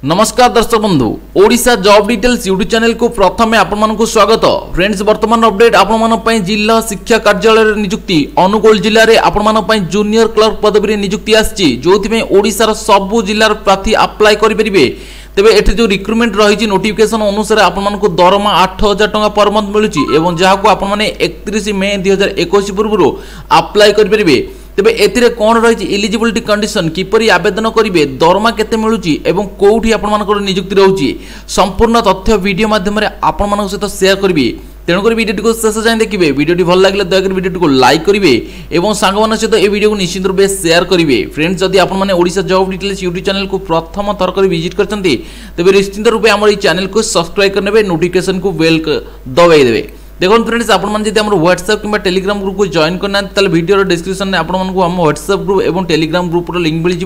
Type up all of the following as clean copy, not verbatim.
नमस्कार दर्शक बंधु Odisha job details YouTube channel को प्रथम आपण को स्वागत। फ्रेंड्स वर्तमान अपडेट आपण जिला शिक्षा कार्यालय नियुक्ति अनुगोल जिले में आपण जूनियर क्लर्क पदवी नियुक्ति आसी जो ओडिशार सबु जिलार प्रार्थी अप्लाई करेंगे। तेबे एठी जो रिक्रुटमेंट रही नोटिफिकेशन अनुसार आपको दरमा 8,000 टंका पर मंथ मिलूँ जहाँ आपने 31 मई 2021 पूर्व अप्लाई करेंगे। तेबे एथिरे कोन रही एलिजिबिलिटी कंडीशन किपरि आवेदन करेंगे दरमा केते मिलुची एवं कोठी आपनकर नियुक्ति रहउची संपूर्ण तथ्य वीडियो माध्यम रे आपण मानक सहित शेयर करिवे। तेणुक वीडियो को शेष जाए देखिए। वीडियो भल लगे दयाकोरी वीडियो को लाइक करेंगे और सांग सहित ए वीडियो को निश्चित रूप से शेयर करेंगे। फ्रेंड्स जदि आपने Odisha job details YouTube channel को प्रथम थर कर विजिट करते तेज निश्चित रूप आम चैनल को सब्सक्राइब करने नोटिफिकेशन को बेल दबाई देवे। देखो फ्रेंड्स आपने व्हाट्सएप कि टेलीग्राम ग्रुप को जॉइन करना वीडियो डिस्क्रिप्शन में आपको हम व्हाट्सएप ग्रुप और टेलीग्राम ग्रुप लिंक मिल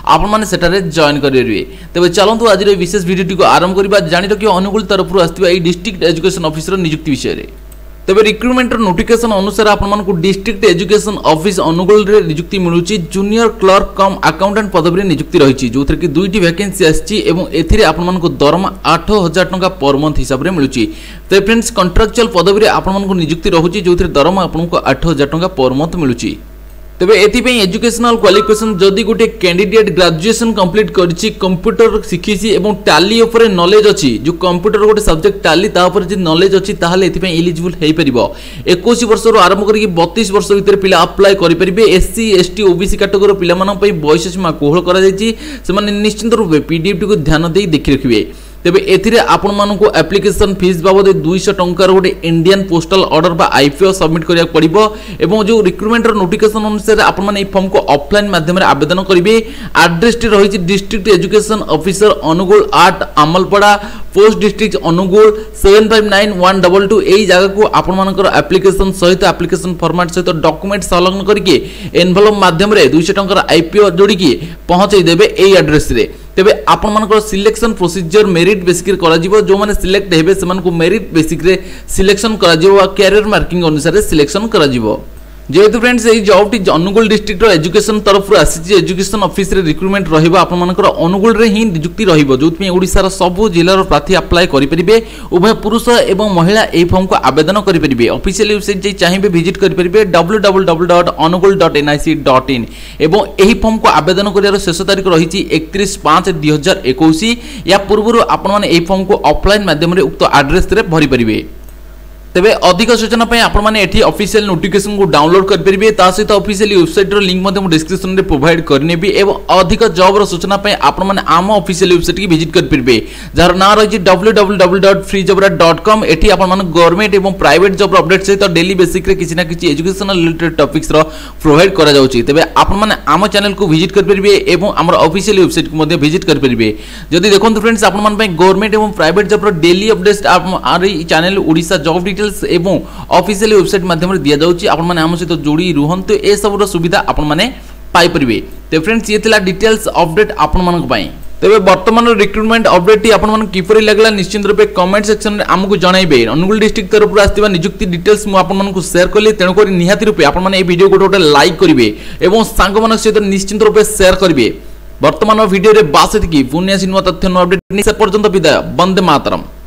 जाए जॉइन करेंगे। तेज चलतु आज विशेष वीडियो को आरंभ करवा जानी रखिए अनुगुल तरफ आसवा डिस्ट्रिक्ट एजुकेशन ऑफिसर नियुक्ति विषय में। तेबे रिक्रुटमेंट नोटिफिकेशन अनुसार आपको डिस्ट्रिक्ट एजुकेशन ऑफिस अनुगुल रे नियुक्ति मिलूँ जूनियर क्लर्क कम अकाउंटेंट पदवी नियुक्ति रही जो कि 2टी वैकेंसी आसी आपको दरमा 8,000 टंका पर मंथ हिसाब से मिलूँ। तो फ्रेंड्स कंट्राक्चुअल पदवी आपको नियुक्ति रही जो दरमा आपको 8,000 टंका पर मंथ मिलूँ। तेबे एथिपई एजुकेशनल क्वालिफिकेशन जदि गोटे कैंडिडेट ग्रेजुएशन कंप्लीट करछि कंप्यूटर शिखिछि एवं टैली ऊपर नॉलेज अछि जो कंप्यूटर गोटे सब्जेक्ट टैली ता ऊपर जे नॉलेज अछि ताहाले एथिपई एलिजिबल हेइ परिबो। 21 वर्ष रो आरंभ करी 32 वर्ष भीतर पिला अप्लाई करि परिबे। एससी एसटी ओबीसी कैटेगरी पिला मानन पई बयस सीमा कोहल करा जायछि से माने निश्चित रूप पीडीएफ को ध्यान देई देखि रखिबे। तेबे एथिरे आपण मानकु एप्लिकेशन फीस बाबद 200 टंकार गोटे इंडियन पोस्टल ऑर्डर बा आईपीओ सबमिट करिया पड़िबो एवं जो रिक्रुटमेंट नोटिफिकेशन अनुसार आपण माने फॉर्म को ऑफलाइन माध्यम रे आवेदन करिवे। एड्रेस टी रही डिस्ट्रिक्ट एजुकेशन ऑफिसर अनुगुल 8 आमलपड़ा पोस्ट डिस्ट्रिक्ट अनुगुल 759122 एई जगह को आपण मानकर एप्लिकेशन सहित एप्लिकेशन फॉर्मेट सहित डॉक्यूमेंट संलग्न करके एनवेलप माध्यम रे 200 टंकार आईपीओ जोड़ी के पहुंचाई देबे एई एड्रेस रे। तेबे आपण मानकर सिलेक्शन प्रोसीजर मेरिट बेसिक रे करा जिवो जो माने सिलेक्ट हेबे सेमान को मेरिट बेसिक रे सिलेक्शन करा जिवो वा कैरियर मार्किंग अनुसार सिलेक्शन करा जिवो। जेहेतु फ्रेंड्स ये जॉब टी अनुगुल डिस्ट्रिक्ट एजुकेशन तरफ आसी एजुकेशन ऑफिस रे रिक्रुटमेंट रहिबो आपण मानकर अनुगुल रे ही नियुक्ति रहिबो जोथि ओडिसा रो सब जिल्लार प्रार्थी अप्लाई करि परिबे। उभय पुरुष एवं महिला ए फॉर्म को आवेदन करि परिबे। ऑफिशियल वेबसाइट जे चाहिबे विजिट करि परिबे www.anugul.nic.in एवं एही फॉर्म को आवेदन करियार शेष तारीख रहिछि 31/5/2021। या पूर्व आपण माने एही फॉर्म को ऑफलाइन माध्यम रे उक्त एड्रेस रे भरि परिबे। तेबे अधिक सूचना पाई आपण माने एठी ऑफिशियल नोटिफिकेशन को डाउनलोड कर परिबे। ता सहित ऑफिशियल वेबसाइट रो लिंक मध्ये डिस्क्रिप्शन रे प्रोवाइड करनेबी एवं अधिक जॉब रो सूचना पाई आपण माने आम ऑफिशियल वेबसाइट की विजिट कर परिबे जार नाम रही www.freejobra.com। एठी आपण माने गवर्नमेंट एवं प्राइवेट जॉब अपडेट सहित डेली बेसिक रे किछि ना किछि एजुकेशनल रिलेटेड टॉपिक्स रो प्रोवाइड करा जाउची। तेबे आपण माने आम चैनल को विजिट कर परिबे एवं हमर ऑफिशियल वेबसाइट को मध्ये विजिट कर परिबे। जदि देखंतु फ्रेंड्स आपण माने गवर्नमेंट एवं प्राइवेट जॉब रो डेली अपडेट आर चैनल ओडिशा जॉब एवं ऑफिशियल वेबसाइट माध्यम दिया जाउची। आपण माने हम सहित जोड़ी रुहंतु ए सब सुविधा आपण माने पाई परिबे। तो फ्रेंड्स ये थिला डिटेल्स अपडेट आपण मानक पई। तेबे वर्तमान रिक्रुटमेंट अपडेट टी आपण माने किपरि लागला निश्चित रूपे कमेंट सेक्शन रे हमकु जणाइबे। अनुगुल डिस्ट्रिक्ट तरफ आस्तिबा नियुक्ति डिटेल्स मु आपण मानकु शेयर करली तेणु करी निहाती रूपे आपण माने ए वीडियो गोटे लाइक करिवे एवं सांग मानक सहित निश्चित रूपे शेयर करिवे। वर्तमान वीडियो रे बास एतिकी पुण्य सिनेमा तथ्य अपडेट से पर्यंत विदाय। वंदे मातरम।